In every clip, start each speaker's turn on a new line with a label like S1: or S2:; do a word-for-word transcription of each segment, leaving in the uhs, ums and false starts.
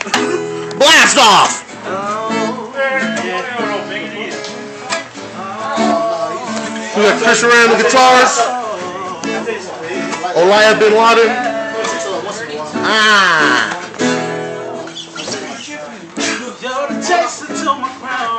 S1: Blast off! We got Chris around the guitars. Olaea bin Laden. Ah.
S2: You're the taste to my crown.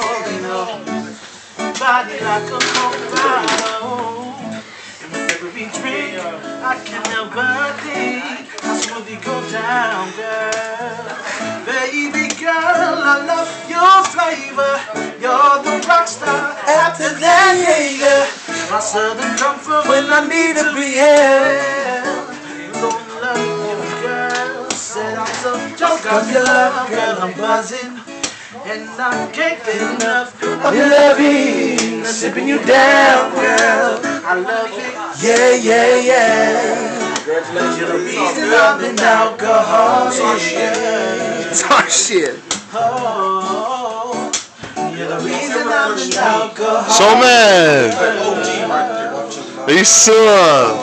S2: Body like a Colorado. And with every drink, I can never think how smooth you go down, girl. Baby girl, I love your flavor. You're the rock star after that, yeah. My southern comfort when I need to be held. Don't love you, girl. Said I'm so drunk off your love, girl. I'm buzzing. And I can't get enough of your loving, sipping you down, girl. I love it, yeah, yeah, yeah. You're the reason I'm an alcoholic.
S1: Talk shit.
S2: Oh, you're the reason I'm an alcoholic.
S1: So man, you suck.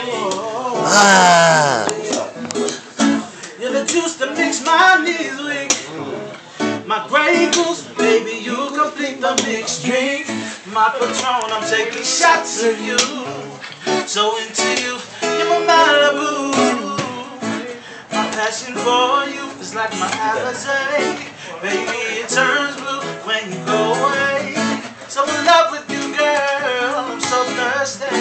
S1: Ah.
S2: You're the juice that makes my knees weak. My Grey Goose, baby, you complete the mixed drink. My Patron, I'm taking shots of you. So into you, you're my Malibu. My passion for you is like my Alizé. Baby, it turns blue when you go away. So in love with you, girl, I'm so thirsty.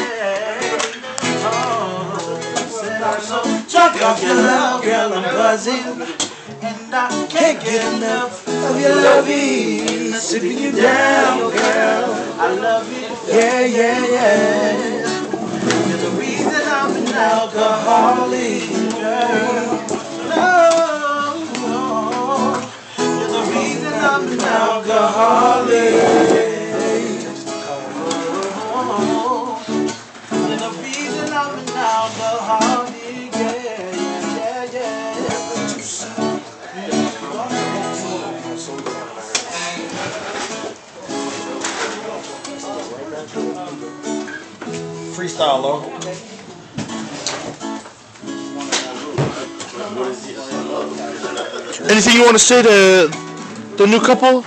S2: Oh, said I'm so drunk off your love, girl, I'm buzzing. And I can't get enough of your loving, sipping you down, girl. I love it, yeah, yeah, yeah. You're the reason I'm an alcoholic, girl. Oh, oh. You're the reason I'm an alcoholic. Oh, you're the reason I'm an alcoholic, yeah, yeah, yeah.
S3: Freestyle, local.
S1: Anything you want to say to the new couple?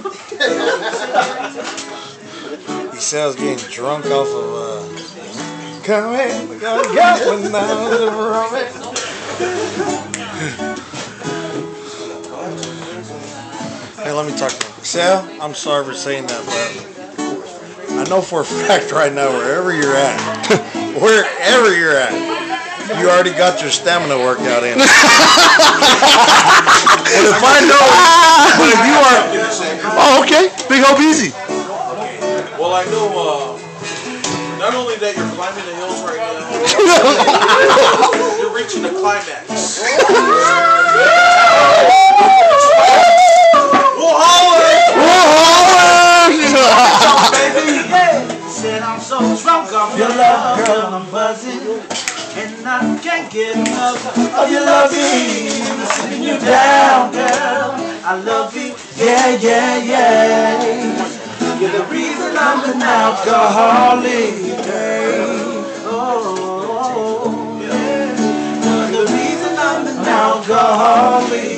S3: He sounds getting drunk off of uh come in, we gotta get one down the road. Hey, let me talk to him. Sal, I'm sorry for saying that, but I know for a fact right now, wherever you're at, wherever you're at, you already got your stamina workout in. But if I know, but if you are,
S1: Oh, okay. Big Hope Easy.
S4: Well, I know uh, not only that you're climbing the hills right now, you're reaching the climax. We'll holler!
S1: We'll holler!
S2: Baby, said I'm so drunk off your love, girl, I'm buzzing. And I can't get enough of your loving, sitting you down, girl. I love you, yeah, yeah, yeah. You're the reason I'm an alcoholic, girl. Oh, yeah. You're the reason I'm an alcoholic.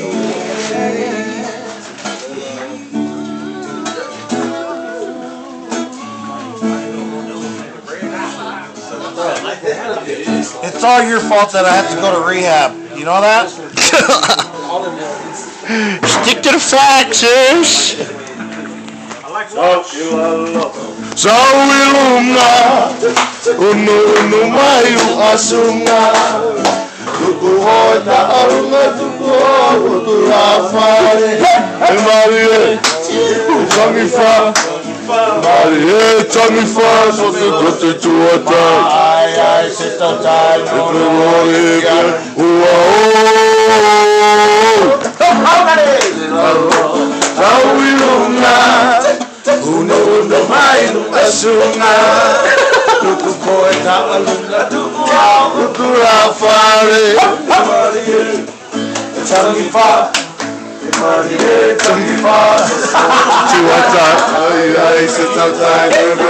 S3: it's all your fault that I have to go to rehab. You know that?
S1: Stick to the facts, sis. Sawilunga, unu unu mayu asunga, tukuhota arunga tukuho tukurafare, Marie, Tamifa, Marie, Tamifa, so to go to water.
S3: Ay, ay, sister time, no, no,
S1: Sawilunga, unu unu mayu asunga, tukuhota arunga tukuho tukurafare, Marie, Tamifa. Marie, Tamifa. Tuwata, ay ay, sister time, no,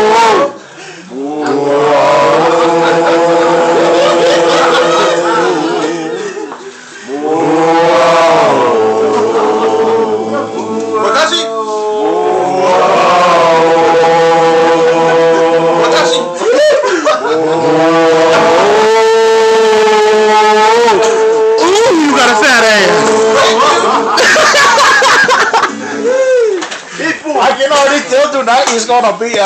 S1: no, tonight is gonna be